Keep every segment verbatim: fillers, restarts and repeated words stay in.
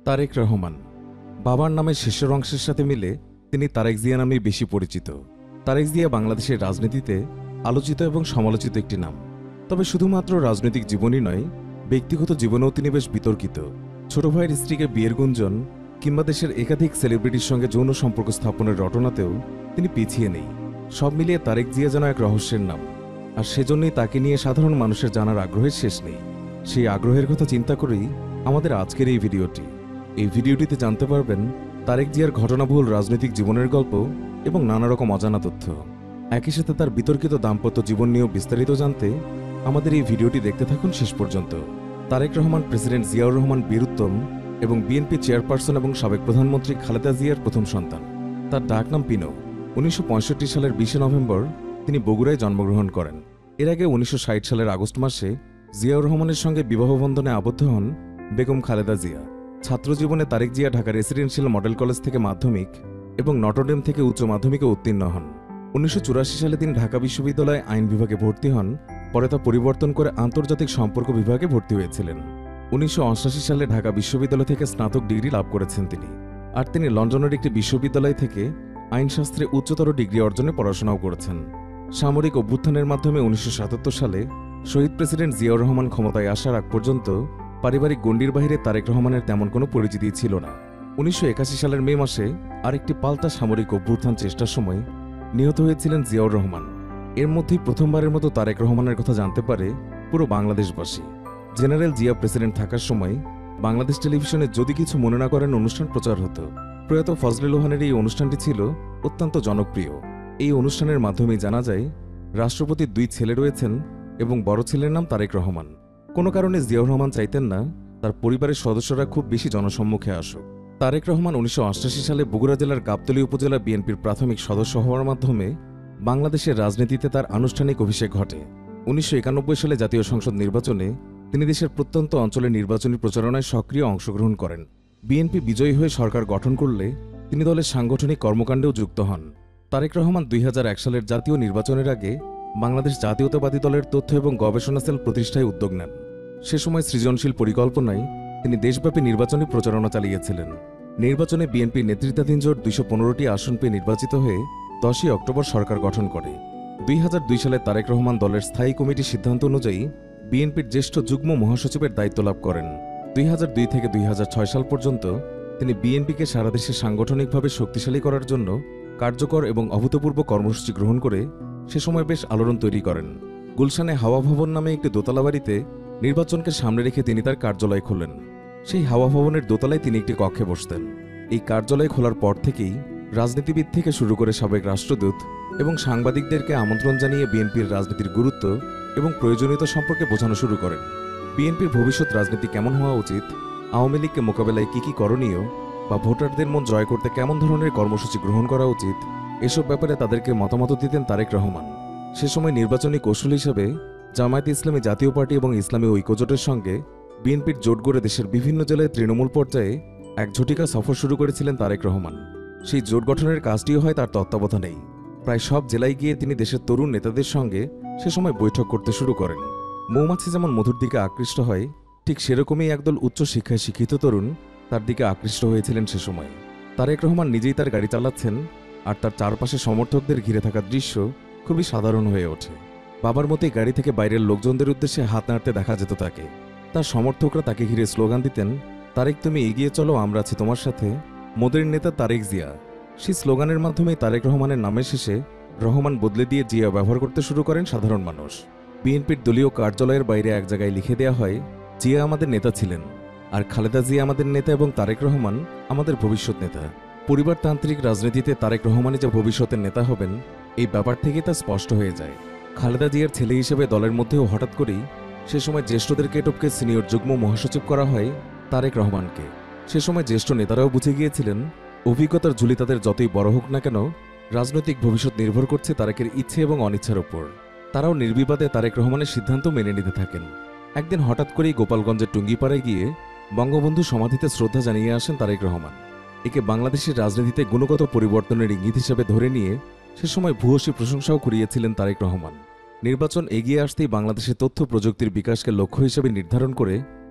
তারেক রহমান বাবার নামের শেষের অংশের সাথে মিলে তিনি তারেক জিয়া নামেই বেশি পরিচিত। তারেক জিয়া বাংলাদেশের রাজনীতিতে আলোচিত এবং সমালোচিত একটি নাম। তবে শুধুমাত্র রাজনৈতিক জীবনই নয়, ব্যক্তিগত জীবনেও তিনি বেশ বিতর্কিত। ছোট ভাইয়ের স্ত্রীকে বিয়ের গুঞ্জন কিংবা দেশের একাধিক সেলিব্রিটির সঙ্গে যৌন সম্পর্ক স্থাপনের রটনাতেও তিনি পিছিয়ে নেই। সব মিলিয়ে তারেক জিয়া যেন এক রহস্যের নাম, আর সেজন্যই তাকে নিয়ে সাধারণ মানুষের জানার আগ্রহের শেষ নেই। সেই আগ্রহের কথা চিন্তা করেই আমাদের আজকের এই ভিডিওটি। এই ভিডিওটিতে জানতে পারবেন তারেক জিয়ার ঘটনাবহুল রাজনৈতিক জীবনের গল্প এবং নানা রকম অজানা তথ্য। একই সাথে তার বিতর্কিত দাম্পত্য জীবন নিয়েও বিস্তারিত জানতে আমাদের এই ভিডিওটি দেখতে থাকুন শেষ পর্যন্ত। তারেক রহমান প্রেসিডেন্ট জিয়াউর রহমান বীরুত্তম এবং বিএনপি চেয়ারপারসন এবং সাবেক প্রধানমন্ত্রী খালেদা জিয়ার প্রথম সন্তান। তার ডাকনাম পিনো। উনিশশো পঁয়ষট্টি সালের বিশে নভেম্বর তিনি বগুড়ায় জন্মগ্রহণ করেন। এর আগে উনিশশো ষাট সালের আগস্ট মাসে জিয়াউর রহমানের সঙ্গে বিবাহ বন্ধনে আবদ্ধ হন বেগম খালেদা জিয়া। ছাত্রজীবনে Tarique Zia Dhaka residential model college থেকে মাধ্যমিক এবং নটরডেম থেকে উচ্চ মাধ্যমিকে উত্তীর্ণ হন। উনিশশো চুরাশি সালে তিনি ঢাকা বিশ্ববিদ্যালয়ে আইন বিভাগে ভর্তি হন। পরে তা পরিবর্তন করে আন্তর্জাতিক সম্পর্ক বিভাগে ভর্তি হয়েছিলেন। উনিশশো অষ্টাশি সালে ঢাকা বিশ্ববিদ্যালয় থেকে স্নাতক ডিগ্রি লাভ করেছেন তিনি। আর তিনি লন্ডনের একটি বিশ্ববিদ্যালয় থেকে আইনশাস্ত্রে উচ্চতর ডিগ্রি অর্জনে পড়াশোনাও করেছেন। সামরিক অভ্যুত্থানের মাধ্যমে উনিশশো সাতাত্তর সালে শহীদ প্রেসিডেন্ট জিয়াউর রহমান ক্ষমতায় আসার আগ পর্যন্ত পারিবারিক গণ্ডির বাহিরে তারেক রহমানের তেমন কোনো পরিচিতি ছিল না। উনিশশো একাশি সালের মে মাসে আরেকটি পাল্টা সামরিক অভ্যুত্থান চেষ্টার সময় নিহত হয়েছিলেন জিয়াউর রহমান। এর মধ্যেই প্রথমবারের মতো তারেক রহমানের কথা জানতে পারে পুরো বাংলাদেশবাসী। জেনারেল জিয়া প্রেসিডেন্ট থাকার সময় বাংলাদেশ টেলিভিশনে যদি কিছু মনে না করেন অনুষ্ঠান প্রচার হতো। প্রয়াত ফজলে লোহানের এই অনুষ্ঠানটি ছিল অত্যন্ত জনপ্রিয়। এই অনুষ্ঠানের মাধ্যমে জানা যায় রাষ্ট্রপতির দুই ছেলে রয়েছেন এবং বড় ছেলের নাম তারেক রহমান। কোনো কারণে জিয়াউর রহমান চাইতেন না তার পরিবারের সদস্যরা খুব বেশি জনসম্মুখে আসুক। তারেক রহমান উনিশশো অষ্টাশি সালে বগুড়া জেলার গাবতলী উপজেলা বিএনপির প্রাথমিক সদস্য হওয়ার মাধ্যমে বাংলাদেশের রাজনীতিতে তার আনুষ্ঠানিক অভিষেক ঘটে। উনিশশো একানব্বই সালে জাতীয় সংসদ নির্বাচনে তিনি দেশের প্রত্যন্ত অঞ্চলে নির্বাচনী প্রচারণায় সক্রিয় অংশগ্রহণ করেন। বিএনপি বিজয়ী হয়ে সরকার গঠন করলে তিনি দলের সাংগঠনিক কর্মকাণ্ডেও যুক্ত হন। তারেক রহমান দুই হাজার এক সালের জাতীয় নির্বাচনের আগে বাংলাদেশ জাতীয়তাবাদী দলের তথ্য এবং গবেষণা সেল প্রতিষ্ঠায় উদ্যোগ নেন। সে সময় সৃজনশীল পরিকল্পনায় তিনি দেশব্যাপী নির্বাচনী প্রচারণা চালিয়েছিলেন। নির্বাচনে বিএনপির নেতৃত্বাধীন জোট দুইশো পনেরোটি আসন পেয়ে নির্বাচিত হয়ে দশই অক্টোবর সরকার গঠন করে। দুই হাজার দুই সালে তারেক রহমান দলের স্থায়ী কমিটির সিদ্ধান্ত অনুযায়ী বিএনপির জ্যেষ্ঠ যুগ্ম মহাসচিবের দায়িত্ব লাভ করেন। দুই হাজার দুই থেকে দুই হাজার ছয় সাল পর্যন্ত তিনি বিএনপিকে সারা দেশে সাংগঠনিকভাবে শক্তিশালী করার জন্য কার্যকর এবং অভূতপূর্ব কর্মসূচি গ্রহণ করে সে সময় বেশ আলোড়ন তৈরি করেন। গুলশানে হাওয়া ভবন নামে একটি দোতলা বাড়িতে নির্বাচনকে সামনে রেখে তিনি তার কার্যালয় খোলেন। সেই হাওয়া ভবনের দোতলায় তিনি একটি কক্ষে বসতেন। এই কার্যালয় খোলার পর থেকেই রাজনীতিবিদ থেকে শুরু করে সাবেক রাষ্ট্রদূত এবং সাংবাদিকদেরকে আমন্ত্রণ জানিয়ে বিএনপির রাজনীতির গুরুত্ব এবং প্রয়োজনীয়তা সম্পর্কে বোঝানো শুরু করেন। বিএনপির ভবিষ্যৎ রাজনীতি কেমন হওয়া উচিত, আওয়ামী লীগকে মোকাবেলায় কী কী করণীয় বা ভোটারদের মন জয় করতে কেমন ধরনের কর্মসূচি গ্রহণ করা উচিত, এসব ব্যাপারে তাদেরকে মতামত দিতেন তারেক রহমান। সে সময় নির্বাচনী কৌশল হিসেবে জামায়াতে ইসলামী জাতীয় পার্টি এবং ইসলামী ঐক্যজোটের সঙ্গে বিএনপির জোট গড়ে দেশের বিভিন্ন জেলায় তৃণমূল পর্যায়ে এক ঝটিকা সফর শুরু করেছিলেন তারেক রহমান। সেই জোট গঠনের কাজটিও হয় তার তত্ত্বাবধানেই। প্রায় সব জেলায় গিয়ে তিনি দেশের তরুণ নেতাদের সঙ্গে সে সময় বৈঠক করতে শুরু করেন। মৌমাছি যেমন মধুর দিকে আকৃষ্ট হয়, ঠিক সেরকমই একদল উচ্চ শিক্ষায় শিক্ষিত তরুণ তার দিকে আকৃষ্ট হয়েছিলেন সে সময়। তারেক রহমান নিজেই তার গাড়ি চালাচ্ছেন, আর তার চারপাশে সমর্থকদের ঘিরে থাকা দৃশ্য খুবই সাধারণ হয়ে ওঠে। বাবার মতোই গাড়ি থেকে বাইরের লোকজনদের উদ্দেশ্যে হাত নাড়তে দেখা যেত তাকে। তার সমর্থকরা তাকে ঘিরে স্লোগান দিতেন, তারেক তুমি এগিয়ে চলো, আমরা আছি তোমার সাথে, মোদের নেতা তারেক জিয়া। সেই স্লোগানের মাধ্যমেই তারেক রহমানের নামের শেষে রহমান বদলে দিয়ে জিয়া ব্যবহার করতে শুরু করেন সাধারণ মানুষ। বিএনপির দলীয় কার্যালয়ের বাইরে এক জায়গায় লিখে দেওয়া হয়, জিয়া আমাদের নেতা ছিলেন, আর খালেদা জিয়া আমাদের নেতা এবং তারেক রহমান আমাদের ভবিষ্যৎ নেতা। পরিবারতান্ত্রিক রাজনীতিতে তারেক রহমানই যে ভবিষ্যতের নেতা হবেন, এই ব্যাপার থেকে তা স্পষ্ট হয়ে যায়। খালেদা জিয়ার ছেলে হিসেবে দলের মধ্যেও হঠাৎ করেই সে সময় জ্যেষ্ঠদেরকে টপকে সিনিয়র যুগ্ম মহাসচিব করা হয় তারেক রহমানকে। সে সময় জ্যেষ্ঠ নেতারাও বুঝে গিয়েছিলেন অভিজ্ঞতার ঝুলি তাদের যতই বড় হোক না কেন, রাজনৈতিক ভবিষ্যৎ নির্ভর করছে তারেকের ইচ্ছে এবং অনিচ্ছার উপর। তারাও নির্বিবাদে তারেক রহমানের সিদ্ধান্ত মেনে নিতে থাকেন। একদিন হঠাৎ করেই গোপালগঞ্জের টুঙ্গিপাড়ায় গিয়ে বঙ্গবন্ধু সমাধিতে শ্রদ্ধা জানিয়ে আসেন তারেক রহমান। একে বাংলাদেশের রাজনীতিতে গুণগত পরিবর্তনের ইঙ্গিত হিসেবে ধরে নিয়ে সে সময় ভূয়সী প্রশংসাও কুড়িয়েছিলেন তারেক রহমান। নির্বাচন এগিয়ে আসতেই বাংলাদেশের তথ্য প্রযুক্তির বিকাশকে লক্ষ্য হিসেবে নির্ধারণ করে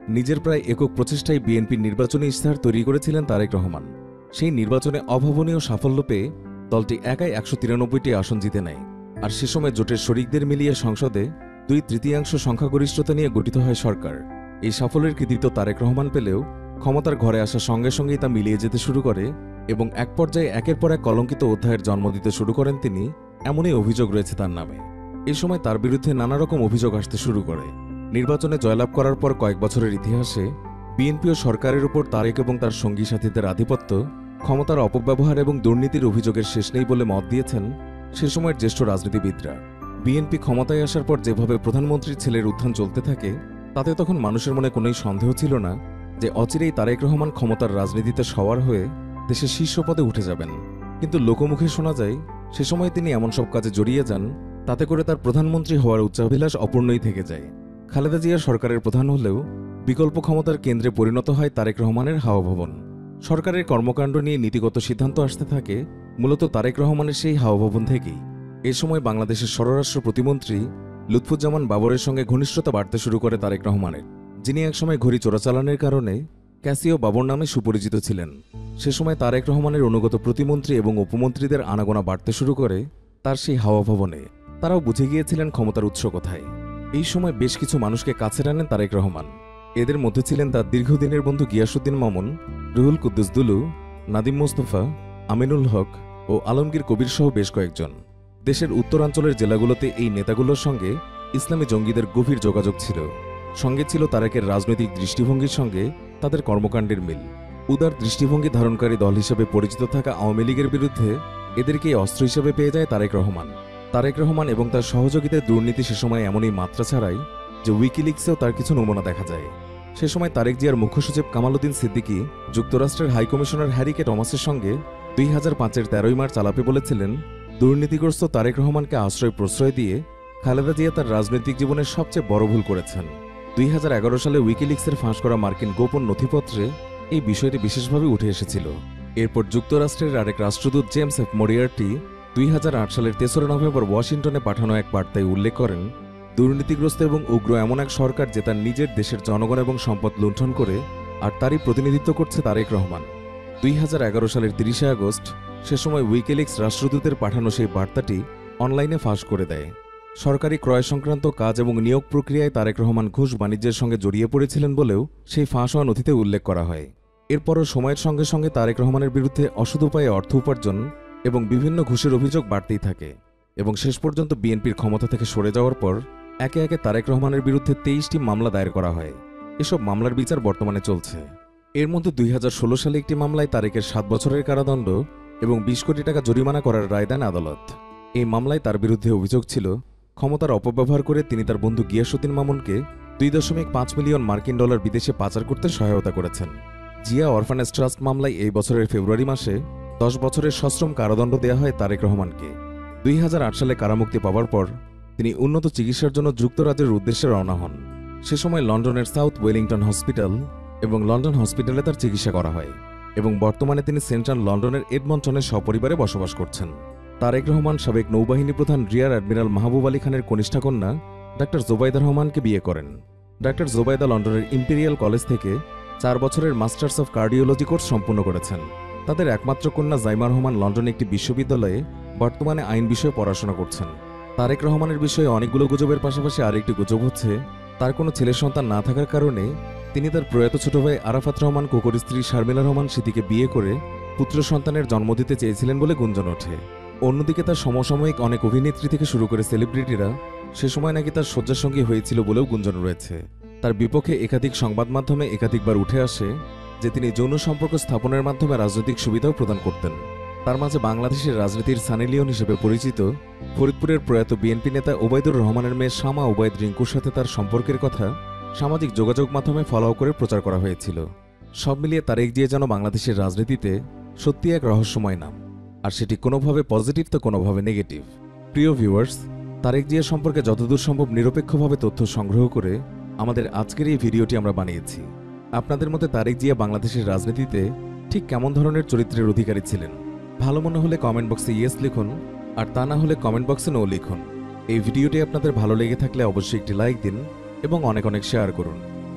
নিজের প্রায় একক প্রচেষ্টায় বিএনপির নির্বাচনী ইশতেহার তৈরি করেছিলেন তারেক রহমান। সেই নির্বাচনে অভাবনীয় সাফল্য পেয়ে দলটি একাই একশো তিরানব্বইটি আসন জিতে নেয়। আর সে সময় জোটের শরিকদের মিলিয়ে সংসদে দুই তৃতীয়াংশ সংখ্যাগরিষ্ঠতা নিয়ে গঠিত হয় সরকার। এই সাফল্যের কৃতিত্ব তারেক রহমান পেলেও ক্ষমতার ঘরে আসার সঙ্গে সঙ্গেই তা মিলিয়ে যেতে শুরু করে এবং এক পর্যায়ে একের পর এক কলঙ্কিত অধ্যায়ের জন্ম দিতে শুরু করেন তিনি। এমনই অভিযোগ রয়েছে তার নামে। এই সময় তার বিরুদ্ধে নানা রকম অভিযোগ আসতে শুরু করে। নির্বাচনে জয়লাভ করার পর কয়েক বছরের ইতিহাসে বিএনপি ও সরকারের উপর তারেক এবং তার সঙ্গী সাথীদের আধিপত্য, ক্ষমতার অপব্যবহার এবং দুর্নীতির অভিযোগের শেষ নেই বলে মত দিয়েছেন সে সময়ের জ্যেষ্ঠ রাজনীতিবিদরা। বিএনপি ক্ষমতায় আসার পর যেভাবে প্রধানমন্ত্রীর ছেলের উত্থান চলতে থাকে, তাতে তখন মানুষের মনে কোনোই সন্দেহ ছিল না যে অচিরেই তারেক রহমান ক্ষমতার রাজনীতিতে সওয়ার হয়ে দেশের শীর্ষ পদে উঠে যাবেন। কিন্তু লোকমুখে শোনা যায় সে সময় তিনি এমন সব কাজে জড়িয়ে যান, তাতে করে তার প্রধানমন্ত্রী হওয়ার উচ্চাভিলাষ অপূর্ণই থেকে যায়। খালেদা জিয়া সরকারের প্রধান হলেও বিকল্প ক্ষমতার কেন্দ্রে পরিণত হয় তারেক রহমানের হাওয়া ভবন। সরকারের কর্মকাণ্ড নিয়ে নীতিগত সিদ্ধান্ত আসতে থাকে মূলত তারেক রহমানের সেই হাওয়া ভবন থেকেই। এ সময় বাংলাদেশের স্বরাষ্ট্র প্রতিমন্ত্রী লুৎফুজ্জামান বাবরের সঙ্গে ঘনিষ্ঠতা বাড়তে শুরু করে তারেক রহমানের, যিনি একসময় ঘড়ি চোরাচালানের কারণে ক্যাসিও বাবর নামে সুপরিচিত ছিলেন। সে সময় তারেক রহমানের অনুগত প্রতিমন্ত্রী এবং উপমন্ত্রীদের আনাগোনা বাড়তে শুরু করে তার সেই হাওয়া ভবনে। তারাও বুঝে গিয়েছিলেন ক্ষমতার উৎস কোথায়। এই সময় বেশ কিছু মানুষকে কাছে টানেন তারেক রহমান। এদের মধ্যে ছিলেন তার দীর্ঘদিনের বন্ধু গিয়াসউদ্দিন মামুন, রুহুল কুদ্দুস দুলু, নাদিম মোস্তফা, আমিনুল হক ও আলমগীর কবির সহ বেশ কয়েকজন। দেশের উত্তরাঞ্চলের জেলাগুলোতে এই নেতাগুলোর সঙ্গে ইসলামী জঙ্গিদের গভীর যোগাযোগ ছিল। সঙ্গে ছিল তারেকের রাজনৈতিক দৃষ্টিভঙ্গির সঙ্গে তাদের কর্মকাণ্ডের মিল। উদার দৃষ্টিভঙ্গি ধারণকারী দল হিসেবে পরিচিত থাকা আওয়ামী লীগের বিরুদ্ধে এদেরকে অস্ত্র হিসেবে পেয়ে যায় তারেক রহমান। তারেক রহমান এবং তার সহযোগীদের দুর্নীতি সে সময় এমনই মাত্রা ছাড়াই যে উইকিলিক্সেও তার কিছু নমুনা দেখা যায়। সে সময় তারেক জিয়ার মুখ্য সচিব কামাল উদ্দিন সিদ্দিকী যুক্তরাষ্ট্রের হাইকমিশনার হ্যারি কে টমাসের সঙ্গে দুই হাজার পাঁচের তেরোই মার্চ আলাপে বলেছিলেন, দুর্নীতিগ্রস্ত তারেক রহমানকে আশ্রয় প্রশ্রয় দিয়ে খালেদা জিয়া তার রাজনৈতিক জীবনের সবচেয়ে বড় ভুল করেছেন। দুই হাজার এগারো সালে উইকিলিক্সের ফাঁস করা মার্কিন গোপন নথিপত্রে এই বিষয়টি বিশেষভাবে উঠে এসেছিল। এরপর যুক্তরাষ্ট্রের আরেক রাষ্ট্রদূত জেমস এফ মরিয়ার্টি দুই হাজার আট সালের তেসরা নভেম্বর ওয়াশিংটনে পাঠানো এক বার্তায় উল্লেখ করেন, দুর্নীতিগ্রস্ত এবং উগ্র এমন এক সরকার যে তার নিজের দেশের জনগণ এবং সম্পদ লুণ্ঠন করে, আর তারই প্রতিনিধিত্ব করছে তারেক রহমান। দুই হাজার এগারো সালের তিরিশে আগস্ট সে সময় উইকিলিক্স রাষ্ট্রদূতের পাঠানো সেই বার্তাটি অনলাইনে ফাঁস করে দেয়। সরকারি ক্রয় সংক্রান্ত কাজ এবং নিয়োগ প্রক্রিয়ায় তারেক রহমান ঘুষ বাণিজ্যের সঙ্গে জড়িয়ে পড়েছিলেন বলেও সেই ফাঁস হওয়া নথিতে উল্লেখ করা হয়। এরপরও সময়ের সঙ্গে সঙ্গে তারেক রহমানের বিরুদ্ধে অসৎ উপায়ে অর্থ উপার্জন এবং বিভিন্ন ঘুষের অভিযোগ বাড়তেই থাকে এবং শেষ পর্যন্ত বিএনপির ক্ষমতা থেকে সরে যাওয়ার পর একে একে তারেক রহমানের বিরুদ্ধে তেইশটি মামলা দায়ের করা হয়। এসব মামলার বিচার বর্তমানে চলছে। এর মধ্যে দুই হাজার ষোলো সালে একটি মামলায় তারেকের সাত বছরের কারাদণ্ড এবং বিশ কোটি টাকা জরিমানা করার রায় দেন আদালত। এই মামলায় তার বিরুদ্ধে অভিযোগ ছিল ক্ষমতার অপব্যবহার করে তিনি তার বন্ধু গিয়াসউদ্দিন মামুনকে দুই দশমিক পাঁচ মিলিয়ন মার্কিন ডলার বিদেশে পাচার করতে সহায়তা করেছেন। জিয়া অরফানেজ ট্রাস্ট মামলায় এই বছরের ফেব্রুয়ারি মাসে দশ বছরের সশ্রম কারাদণ্ড দেওয়া হয় তারেক রহমানকে। দুই হাজার আট সালে কারামুক্তি পাওয়ার পর তিনি উন্নত চিকিৎসার জন্য যুক্তরাজ্যের উদ্দেশ্যে রওনা হন। সে সময় লন্ডনের সাউথ ওয়েলিংটন হসপিটাল এবং লন্ডন হসপিটালে তার চিকিৎসা করা হয় এবং বর্তমানে তিনি সেন্ট্রাল লন্ডনের এডমন্টনে সপরিবারে বসবাস করছেন। তারেক রহমান সাবেক নৌবাহিনী প্রধান রিয়ার অ্যাডমিরাল মাহবুব আলী খানের কনিষ্ঠা কন্যা ডাক্তার জোবাইদা রহমানকে বিয়ে করেন। ডাক্তার জোবাইদা লন্ডনের ইম্পেরিয়াল কলেজ থেকে চার বছরের মাস্টার্স অফ কার্ডিওলজি কোর্স সম্পূর্ণ করেছেন। তাদের একমাত্র কন্যা জাইমা রহমান লন্ডনে একটি বিশ্ববিদ্যালয়ে বর্তমানে আইন বিষয়ে পড়াশোনা করছেন। তারেক রহমানের বিষয়ে অনেকগুলো গুজবের পাশাপাশি আরেকটি গুজব হচ্ছে তার কোনো ছেলে সন্তান না থাকার কারণে তিনি তার প্রয়াত ছোট ভাই আরাফাত রহমান কোকর স্ত্রী শারমিলা রহমান স্মৃতিকে বিয়ে করে পুত্র সন্তানের জন্ম দিতে চেয়েছিলেন বলে গুঞ্জন ওঠে। অন্যদিকে তার সমসাময়িক অনেক অভিনেত্রী থেকে শুরু করে সেলিব্রিটিরা সে সময় নাকি তার শয্যাসঙ্গী হয়েছিল বলেও গুঞ্জন রয়েছে। তার বিপক্ষে একাধিক সংবাদ মাধ্যমে একাধিকবার উঠে আসে যে তিনি যৌন সম্পর্ক স্থাপনের মাধ্যমে রাজনৈতিক সুবিধাও প্রদান করতেন। তার মাঝে বাংলাদেশের রাজনীতির সানি লিওন হিসেবে পরিচিত ফরিদপুরের প্রয়াত বিএনপি নেতা ওবায়দুর রহমানের মেয়ে শামা ওবায়দ রিঙ্কুর সাথে তার সম্পর্কের কথা সামাজিক যোগাযোগ মাধ্যমে ফলো করে প্রচার করা হয়েছিল। সব মিলিয়ে তারেক জিয়া যেন বাংলাদেশের রাজনীতিতে সত্যি এক রহস্যময় নাম, আর সেটি কোনোভাবে পজিটিভ তো কোনোভাবে নেগেটিভ। প্রিয় ভিউয়ার্স, তারেক জিয়া সম্পর্কে যতদূর সম্ভব নিরপেক্ষভাবে তথ্য সংগ্রহ করে আমাদের আজকের এই ভিডিওটি আমরা বানিয়েছি। আপনাদের মতে তারেক জিয়া বাংলাদেশের রাজনীতিতে ঠিক কেমন ধরনের চরিত্রের অধিকারী ছিলেন? ভালো মনে হলে কমেন্ট বক্সে ইয়েস লিখুন, আর তা না হলে কমেন্ট বক্সে নো লিখুন। এই ভিডিওটি আপনাদের ভালো লেগে থাকলে অবশ্যই একটি লাইক দিন এবং অনেক অনেক শেয়ার করুন।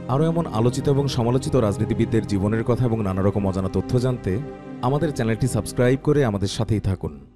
আরও এমন আলোচিত এবং সমালোচিত রাজনীতিবিদদের জীবনের কথা এবং নানা রকম অজানা তথ্য জানতে আমাদের চ্যানেলটি সাবস্ক্রাইব করে আমাদের সাথেই থাকুন।